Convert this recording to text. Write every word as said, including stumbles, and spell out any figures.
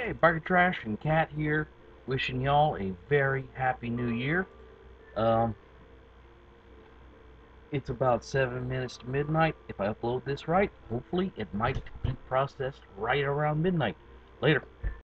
Hey, Barker Trash and Cat here, wishing y'all a very happy new year. Um, it's about seven minutes to midnight. If I upload this right, hopefully it might be processed right around midnight. Later.